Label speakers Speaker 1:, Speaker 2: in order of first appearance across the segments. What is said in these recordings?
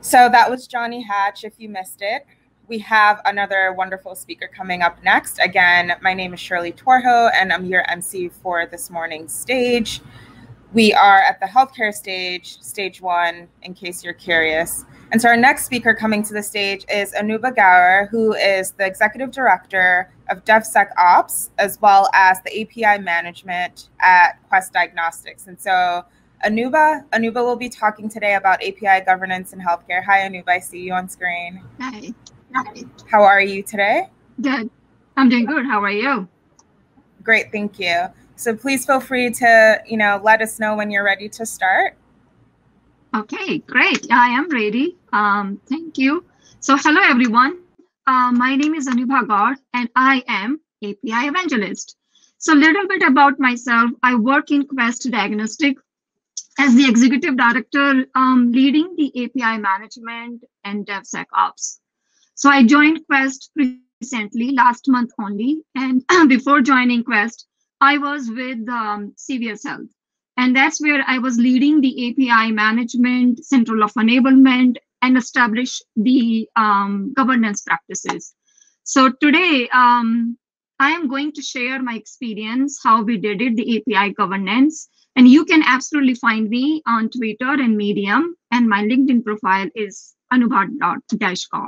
Speaker 1: So that was Johnny Hatch, if you missed it. We have another wonderful speaker coming up next. Again, my name is Shirley Torho, and I'm your MC for this morning's stage. We are at the healthcare stage, stage 1, in case you're curious. And so our next speaker coming to the stage is Anuba Gower, who is the Executive Director of DevSecOps, as well as the API management at Quest Diagnostics. And so Anuba will be talking today about API governance in healthcare. Hi, Anuba, I see you on screen.
Speaker 2: Hi.
Speaker 1: How are you today?
Speaker 2: Good. I'm doing good. How are you?
Speaker 1: Great, thank you. So please feel free to, let us know when you're ready to start.
Speaker 2: Okay, great. I am ready. Thank you. So hello, everyone. My name is Anuba Gaur, and I am API evangelist. So a little bit about myself. I work in Quest Diagnostic as the executive director, leading the API management and DevSecOps. So I joined Quest recently, last month only. And before joining Quest, I was with CVS Health. And that's where I was leading the API management, central of enablement, and establish the governance practices. So today, I am going to share my experience, how we did it, the API governance. And you can absolutely find me on Twitter and Medium. And my LinkedIn profile is anuba.gaur.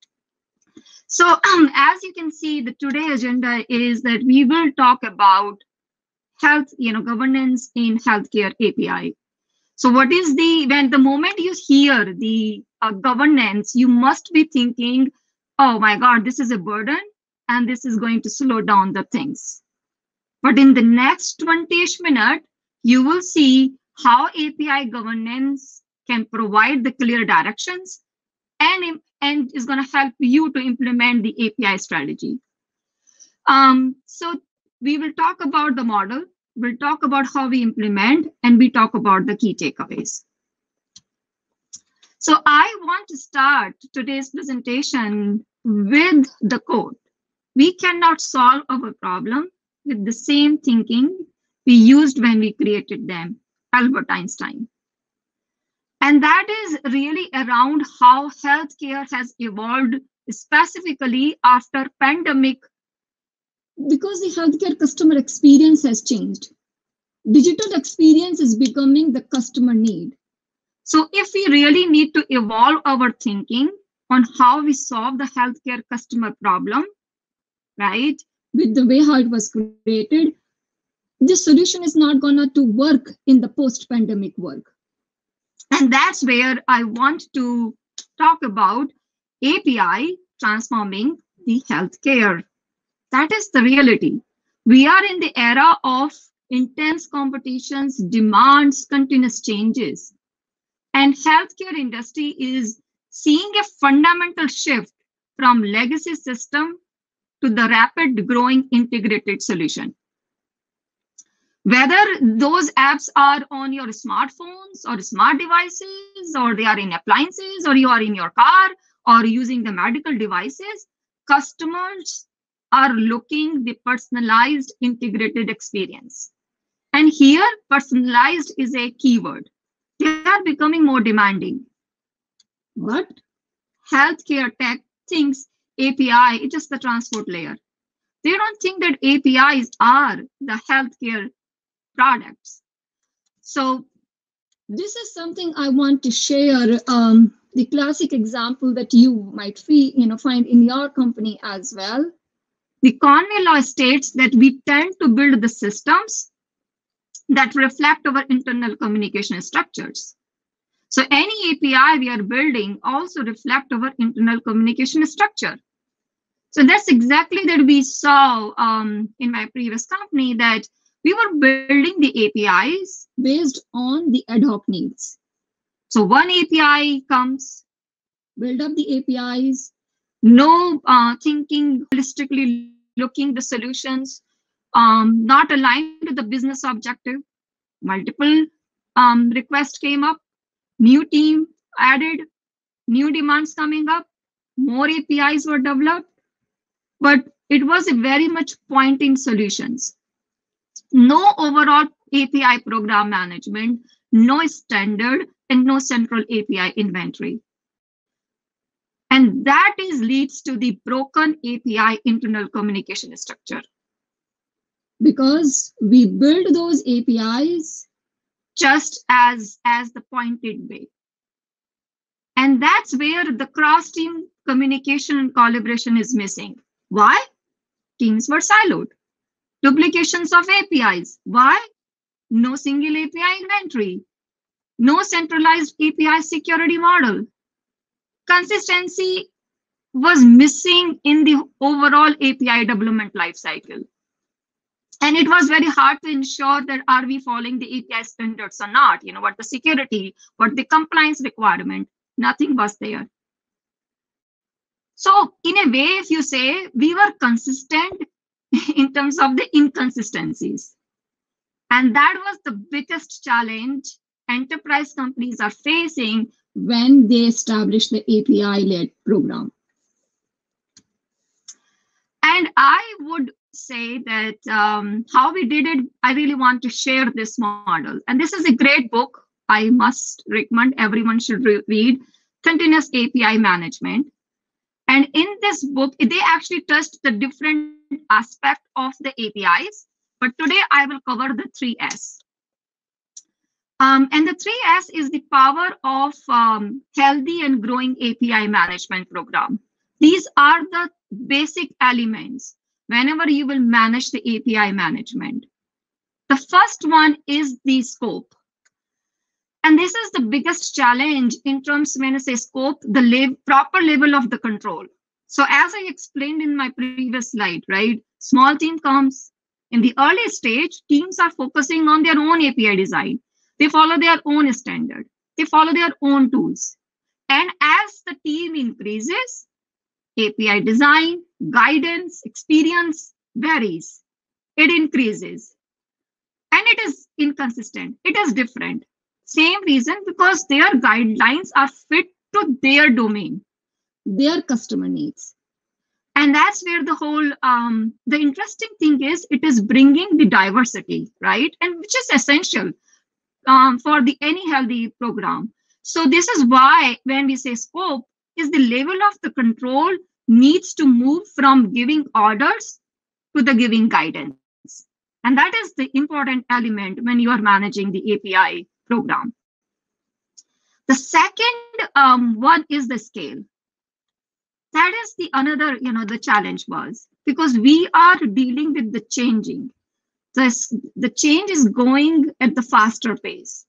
Speaker 2: So as you can see, the today agenda is that we will talk about health, governance in healthcare API. So what is when the moment you hear the governance, you must be thinking, oh my God, this is a burden and this is going to slow down the things. But in the next 20-ish minute, you will see how API governance can provide the clear directions and is going to help you to implement the API strategy. So we will talk about the model, we'll talk about how we implement, and we talk about the key takeaways. So I want to start today's presentation with the quote. We cannot solve our problem with the same thinking we used when we created them, Albert Einstein. And that is really around how healthcare has evolved, specifically after pandemic, because the healthcare customer experience has changed. Digital experience is becoming the customer need. So if we really need to evolve our thinking on how we solve the healthcare customer problem, right, with the way how it was created, this solution is not gonna to work in the post-pandemic work. And that's where I want to talk about API transforming the healthcare. That is the reality. We are in the era of intense competitions, demands, continuous changes. And healthcare industry is seeing a fundamental shift from legacy system to the rapid growing integrated solution. Whether those apps are on your smartphones or smart devices, or they are in appliances, or you are in your car, or using the medical devices, customers are looking the personalized integrated experience. And here, personalized is a keyword. They are becoming more demanding. But healthcare tech thinks API is just the transport layer. They don't think that APIs are the healthcare products. So this is something I want to share, the classic example that you might find in your company as well. The Conway law states that we tend to build the systems that reflect our internal communication structures. So any API we are building also reflect our internal communication structure. So that's exactly that we saw in my previous company, that we were building the APIs based on the ad hoc needs. So one API comes, build up the APIs, no thinking holistically, looking the solutions, not aligned with the business objective. Multiple requests came up, new team added, new demands coming up, more APIs were developed, but it was a very much pointing solutions. No overall API program management, no standard, and no central API inventory. And that leads to the broken API internal communication structure. Because we build those APIs just as the pointed way. And that's where the cross-team communication and collaboration is missing. Why? Teams were siloed. Duplications of APIs. Why? No single API inventory. No centralized API security model. Consistency was missing in the overall API development lifecycle. And it was very hard to ensure that are we following the API standards or not, what the security, what the compliance requirement, nothing was there. So in a way, if you say we were consistent in terms of the inconsistencies. And that was the biggest challenge enterprise companies are facing when they establish the API-led program. And I would say that how we did it, I really want to share this model. And this is a great book. I must recommend everyone should read, Continuous API Management. And in this book, they actually touched the different aspects of the APIs. But today I will cover the 3S. And the 3S is the power of healthy and growing API management program. These are the basic elements whenever you will manage the API management. The first one is the scope. And this is the biggest challenge in terms when I say scope, the proper level of the control. So as I explained in my previous slide, right? Small team comes in the early stage, teams are focusing on their own API design. They follow their own standard. They follow their own tools. And as the team increases, API design, guidance, experience varies. It increases. And it is inconsistent. It is different. Same reason, because their guidelines are fit to their domain, their customer needs. And that's where the whole, the interesting thing is, it is bringing the diversity, right? And which is essential for any healthy program. So this is why when we say scope, is the level of the control needs to move from giving orders to the giving guidance. And that is the important element when you are managing the API program. The second one is the scale. That is the another, the challenge was, because we are dealing with the changing. The change is going at the faster pace.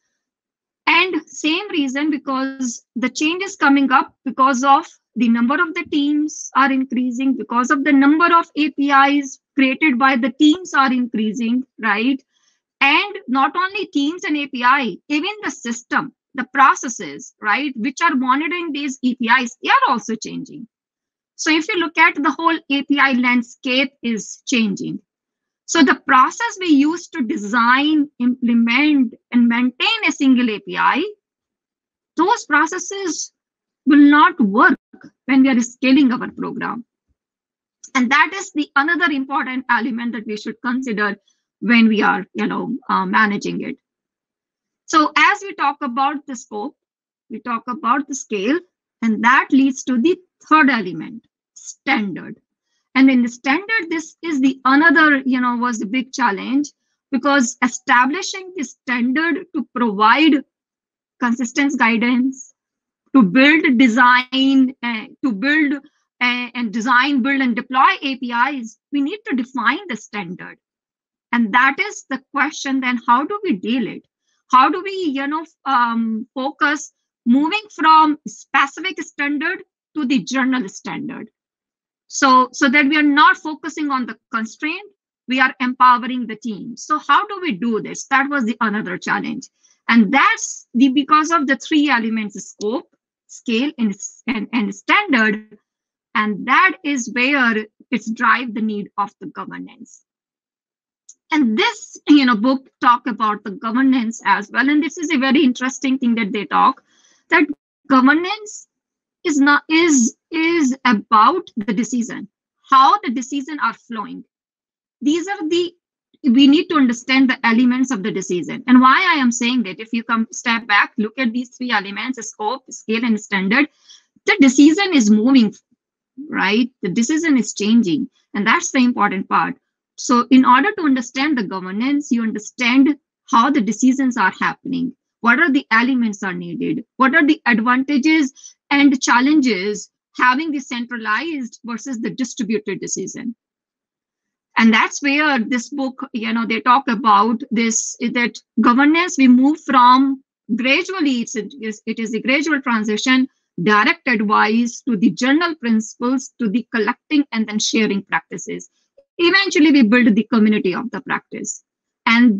Speaker 2: And same reason, because the change is coming up because of the number of the teams are increasing, because of the number of APIs created by the teams are increasing, right? And not only teams and API, even the system, the processes, right, which are monitoring these APIs, they are also changing. So if you look at the whole API landscape is changing. So the process we use to design, implement, and maintain a single API, those processes will not work when we are scaling our program. And that is the another important element that we should consider when we are, managing it. So as we talk about the scope, we talk about the scale, and that leads to the third element, standard. And in the standard, this is the another, was the big challenge, because establishing the standard to provide consistent guidance, to build design, to build and design, build and deploy APIs, we need to define the standard. And that is the question, then how do we deal it? How do we, focus moving from specific standard to the general standard? So that we are not focusing on the constraint, we are empowering the team. So how do we do this? That was the another challenge. And that's because of the three elements, scope, scale, and standard. And that is where it's drive the need of the governance. And this, book talk about the governance as well. And this is a very interesting thing that they talk, that governance is about the decision, how the decisions are flowing. These are we need to understand the elements of the decision. And why I am saying that, if you come step back, look at these three elements, scope, scale, and standard, the decision is moving, right? The decision is changing, and that's the important part. So in order to understand the governance, you understand how the decisions are happening, what are the elements are needed, what are the advantages and challenges having the centralized versus the distributed decision. And that's where this book, they talk about this, that governance, we move from gradually, it is a gradual transition, direct advice to the general principles, to the collecting and then sharing practices. Eventually, we build the community of the practice. And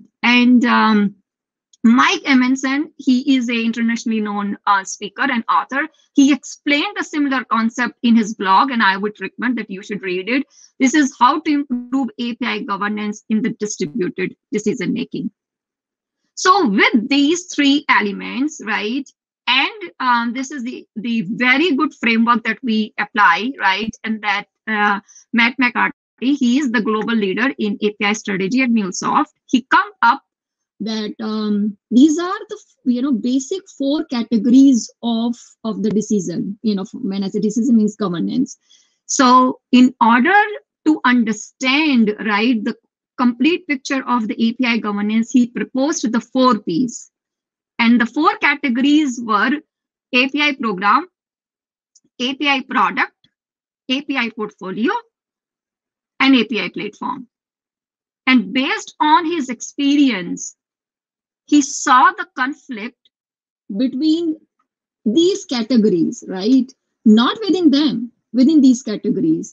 Speaker 2: Mike Emenson, he is an internationally known speaker and author. He explained a similar concept in his blog, and I would recommend that you should read it. This is how to improve API governance in the distributed decision making. So with these three elements, right, and this is the very good framework that we apply, right, and that Matt McCarthy, he is the global leader in API strategy at MuleSoft. He come up that these are the basic 4 categories of the decision. When I say decision means governance. So in order to understand, right, the complete picture of the API governance, he proposed the 4 Ps, and the 4 categories were API program, API product, API portfolio, and API platform. And based on his experience, he saw the conflict between these categories, right? Not within them, within these categories.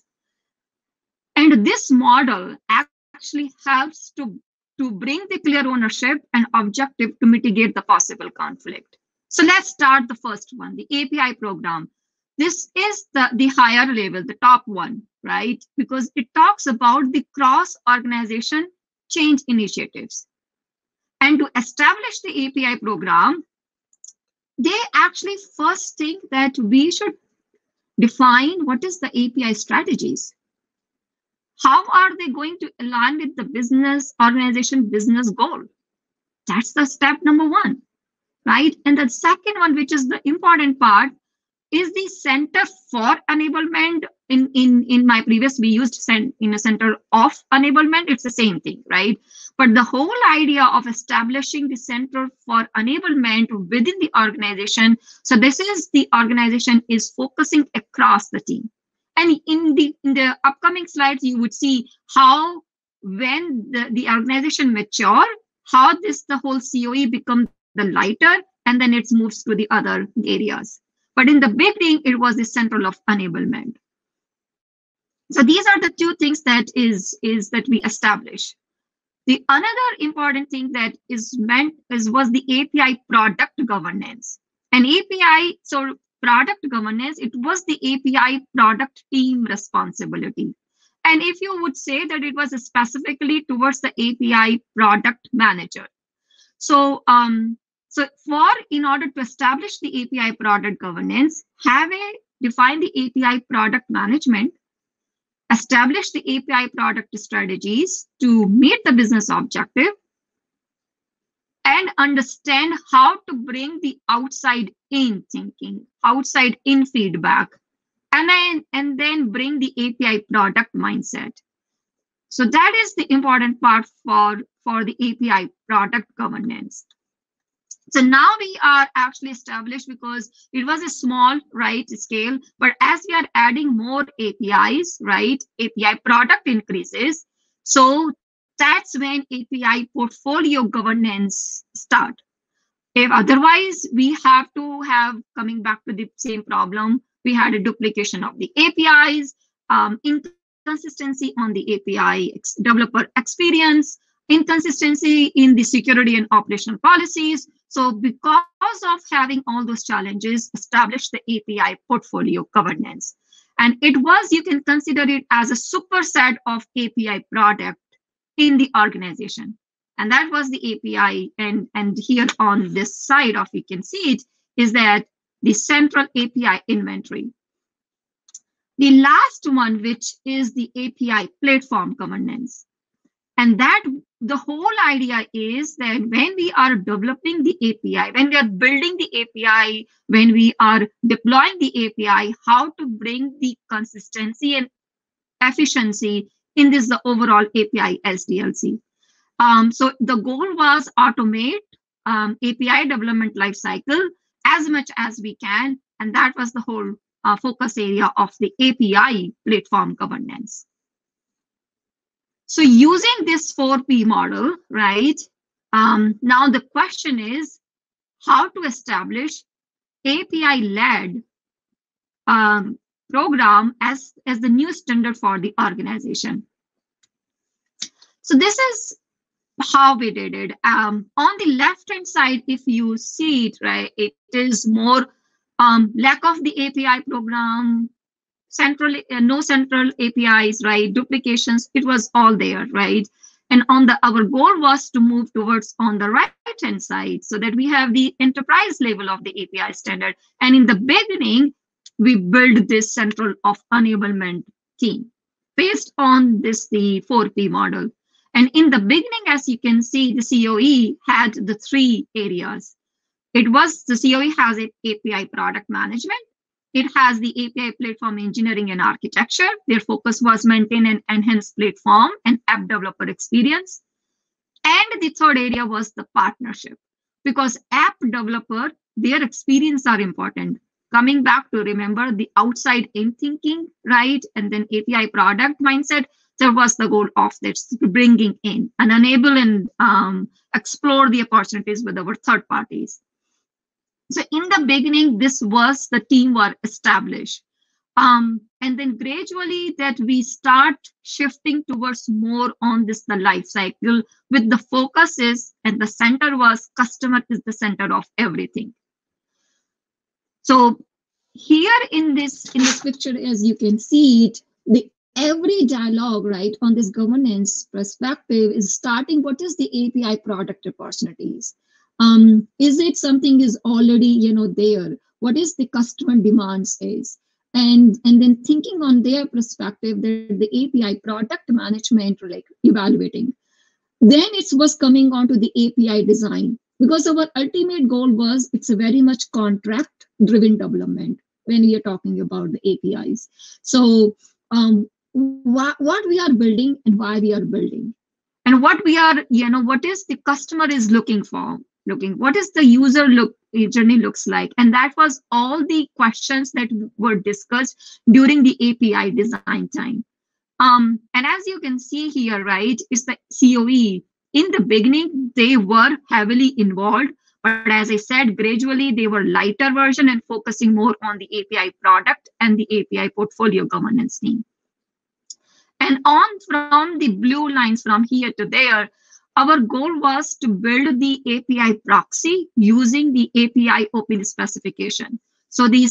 Speaker 2: And this model actually helps to bring the clear ownership and objective to mitigate the possible conflict. So let's start the first one, the API program. This is the higher level, the top one, right? Because it talks about the cross-organization change initiatives. And to establish the API program, they actually first think that we should define what is the API strategies. How are they going to align with the business organization business goal? That's the step number 1, right? And the second one, which is the important part, is the Center for Enablement. In my previous, we used in a Center of Enablement. It's the same thing, right? But the whole idea of establishing the Center for Enablement within the organization. So this is the organization is focusing across the team. And in the upcoming slides, you would see how when the organization mature, how the whole COE becomes the lighter, and then it moves to the other areas. But in the beginning, it was the Center of Enablement. So these are the 2 things that that we establish. The another important thing that was the API product governance. And API, so product governance, it was the API product team responsibility. And if you would say that it was specifically towards the API product manager. So in order to establish the API product governance, define the API product management, establish the API product strategies to meet the business objective, and understand how to bring the outside in thinking, outside in feedback, and then bring the API product mindset. So that is the important part for the API product governance. So now we are actually established, because it was a small, right, scale, but as we are adding more APIs, right, API product increases. So that's when API portfolio governance start. If otherwise, we have to have, coming back to the same problem, we had a duplication of the APIs, inconsistency on the API developer experience, inconsistency in the security and operational policies. So because of having all those challenges, establish the API portfolio governance. And it was, you can consider it as a superset of API product in the organization. And that was the API. And here on this side of, you can see it, is that the central API inventory. The last one, which is the API platform governance. And that the whole idea is that when we are developing the API, when we are building the API, when we are deploying the API, how to bring the consistency and efficiency in this the overall API SDLC. So the goal was automate API development lifecycle as much as we can, and that was the whole focus area of the API platform governance. So using this 4P model, right? Now the question is how to establish API-led program as the new standard for the organization. So this is how we did it. On the left-hand side, if you see it, right, it is more lack of the API program, no central APIs, right, duplications, it was all there, right? And on our goal was to move towards on the right-hand side so that we have the enterprise level of the API standard. And in the beginning, we build this central of enablement team based on the 4P model. And in the beginning, as you can see, the COE had the 3 areas. The COE has an API product management. It has the API platform engineering and architecture. Their focus was maintain and enhance platform and app developer experience. And the third area was the partnership, because app developer, their experience are important. Coming back to remember the outside in thinking, right? And then API product mindset, there was the goal of this, bringing in and enable and explore the opportunities with our third parties. So in the beginning, this was the team were established. And then gradually that we start shifting towards more on this, the life cycle with the focus is, and the center was customer is the center of everything. So here in this picture, as you can see it, every dialogue, right, on this governance perspective is starting, what is the API product opportunities? Is it something is already, there? What is the customer demands is? And then thinking on their perspective, the API product management, like evaluating. Then it was coming on to the API design, because our ultimate goal was it's a very much contract-driven development when we are talking about the APIs. So what we are building and why we are building, and what we are, what is the customer is looking for, what is the user journey looks like. And that was all the questions that were discussed during the API design time. And as you can see here, right, is the COE. In the beginning, they were heavily involved, but as I said, gradually they were lighter version and focusing more on the API product and the API portfolio governance team. And from the blue lines from here to there, our goal was to build the API proxy using the API open specification. So the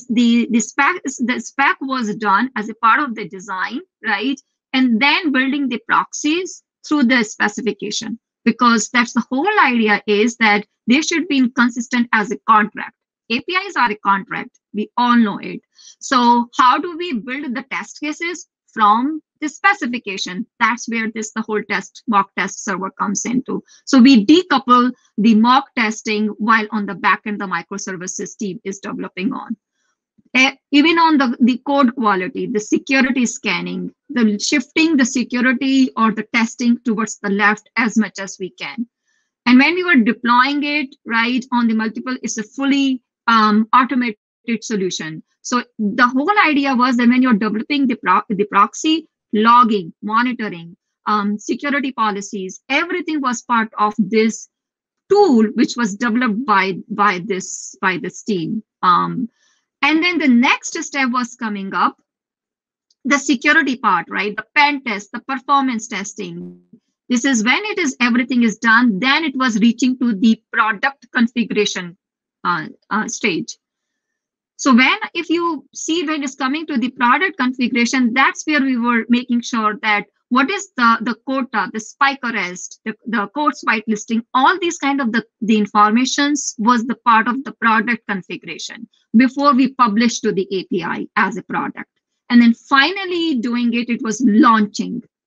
Speaker 2: spec was done as a part of the design, right? And then building the proxies through the specification, because that's the whole idea is that they should be consistent as a contract. APIs are a contract. We all know it. So how do we build the test cases? From the specification. That's where the whole mock test server comes into. So we decouple the mock testing while on the back end, the microservices team is developing on. Even on the code quality, the security scanning, the shifting the security or the testing towards the left as much as we can. And when we were deploying it, right, on the multiple, it's a fully automated solution. So the whole idea was that when you're developing the proxy, logging, monitoring, security policies, everything was part of this tool, which was developed by this team. And then the next step was coming up, the security part, right? The pen test, the performance testing. This is when everything is done, then it was reaching to the product configuration stage. So if you see when it's coming to the product configuration, that's where we were making sure that what is the quota, the spike arrest, the course whitelisting, all these kind of the informations was the part of the product configuration before we published to the API as a product. And then finally doing it was launching,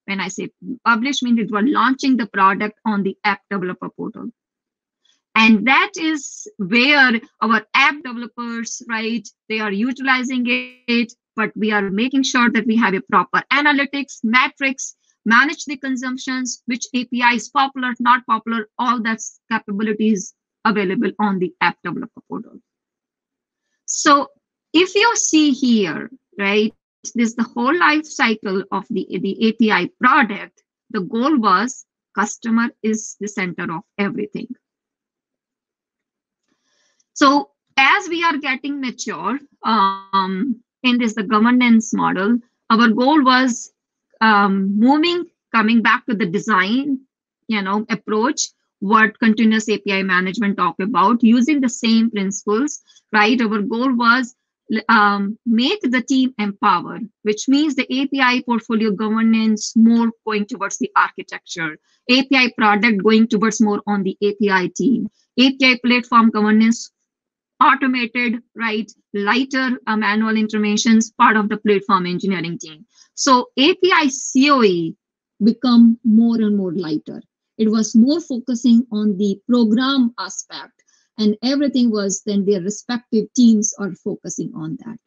Speaker 2: When I say publish, means it was launching the product on the app developer portal. And that is where our app developers, right, they are utilizing it, but we are making sure that we have a proper analytics, metrics, manage the consumptions, which API is popular, not popular, all that's capabilities available on the app developer portal. So if you see here, right, this is the whole life cycle of the API product. The goal was customer is the center of everything. So as we are getting mature in this, the governance model, our goal was coming back to the design, approach, what continuous API management talk about, using the same principles, right? Our goal was make the team empower, which means the API portfolio governance more going towards the architecture, API product going towards more on the API team, API platform governance automated, right, lighter manual interventions, part of the platform engineering team. So API COE become more and more lighter. It was more focusing on the program aspect, and everything was then their respective teams are focusing on that.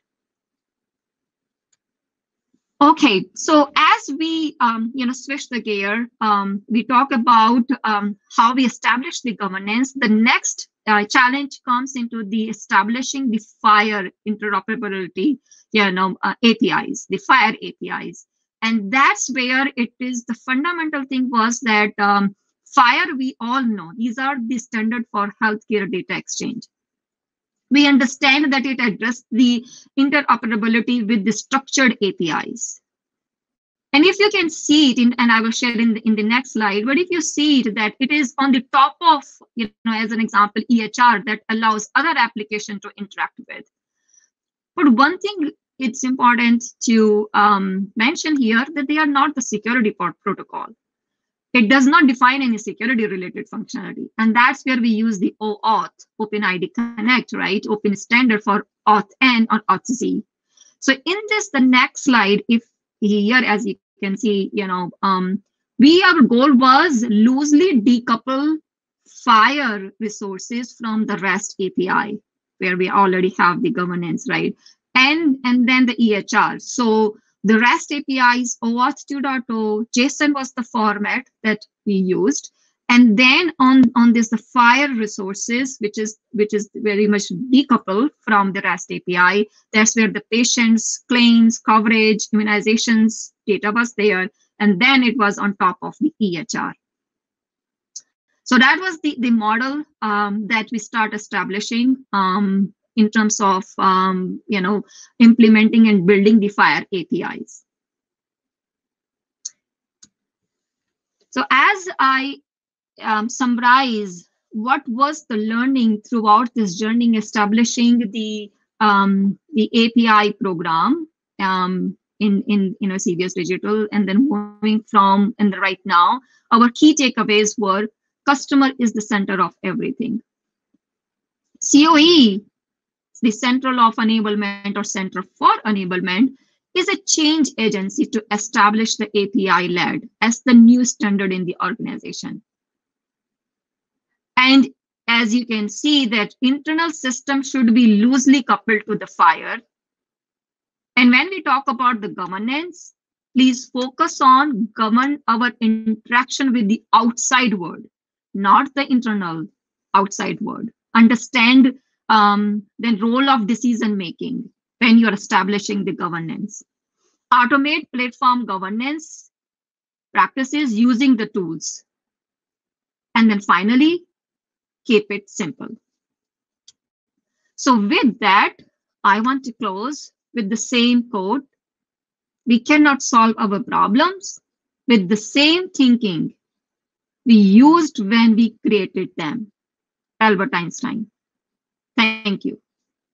Speaker 2: Okay, so as we switch the gear, we talk about how we establish the governance. The next challenge comes into the establishing the FHIR interoperability, APIs, the FHIR APIs, and that's where it is. The fundamental thing was that FHIR, we all know, these are the standard for healthcare data exchange. We understand that it addressed the interoperability with the structured APIs. And if you can see it, and I will share in the next slide, but if you see it, that it is on the top of, as an example, EHR that allows other application to interact with. But one thing it's important to mention here, that they are not the security protocol. It does not define any security related functionality. And that's where we use the OAuth, OpenID Connect, right? Open standard for Auth-N or Auth-Z. So in this, the next slide, if here, as you can see, our goal was loosely decouple FHIR resources from the REST API, where we already have the governance, right? And then the EHR. So the REST APIs, OAuth 2.0, JSON was the format that we used. And then on this, the FHIR resources, which is very much decoupled from the REST API. That's where the patients, claims, coverage, immunizations data was there. And then it was on top of the EHR. So that was the model that we start establishing in terms of implementing and building the FHIR APIs. So as I summarize what was the learning throughout this journey, establishing the API program in CVS Digital, and then moving from and right now, our key takeaways were customer is the center of everything. COE, the Central of Enablement or Center for Enablement, is a change agency to establish the API-led as the new standard in the organization. And as you can see, that internal system should be loosely coupled to the FHIR. And when we talk about the governance, please focus on govern our interaction with the outside world, not the internal outside world. Understand the role of decision making when you're establishing the governance. Automate platform governance practices using the tools. And then finally, keep it simple. So with that, I want to close with the same quote. We cannot solve our problems with the same thinking we used when we created them. Albert Einstein. Thank you.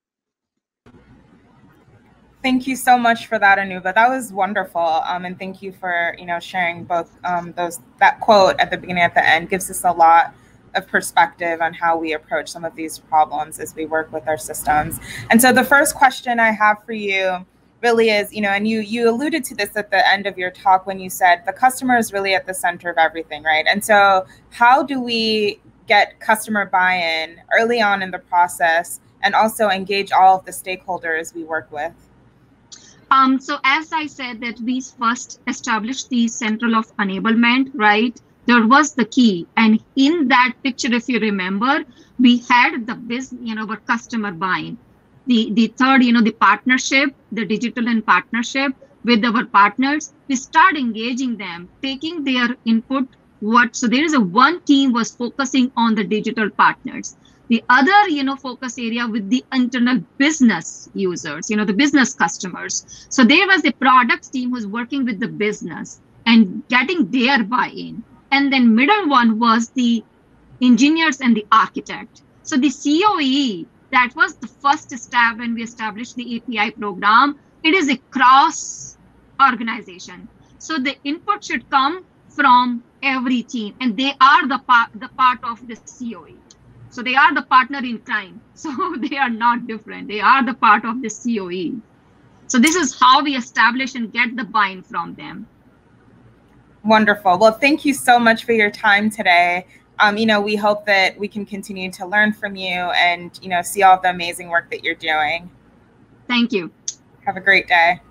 Speaker 1: Thank you so much for that, Anuba. That was wonderful. And thank you for sharing both that quote at the beginning and at the end. Gives us a lot of perspective on how we approach some of these problems as we work with our systems. And so the first question I have for you really is, and you alluded to this at the end of your talk when you said the customer is really at the center of everything, right? And so how do we get customer buy-in early on in the process and also engage all of the stakeholders we work with?
Speaker 2: So as I said that we first established the central of enablement, right? There was the key. And in that picture, if you remember, we had the business, our customer buy-in. The third, the partnership, the digital and partnership with our partners, we start engaging them, taking their input. So there is one team was focusing on the digital partners. The other, focus area with the internal business users, the business customers. So there was the products team who's working with the business and getting their buy-in. And then middle one was the engineers and the architect. So the COE, that was the first step when we established the API program. It is a cross organization. So the input should come from every team, and they are the part of the COE. So they are the partner in crime. So they are not different. They are the part of the COE. So this is how we establish and get the buy-in from them.
Speaker 1: Wonderful. Well, thank you so much for your time today. We hope that we can continue to learn from you and, see all the amazing work that you're doing.
Speaker 2: Thank you.
Speaker 1: Have a great day.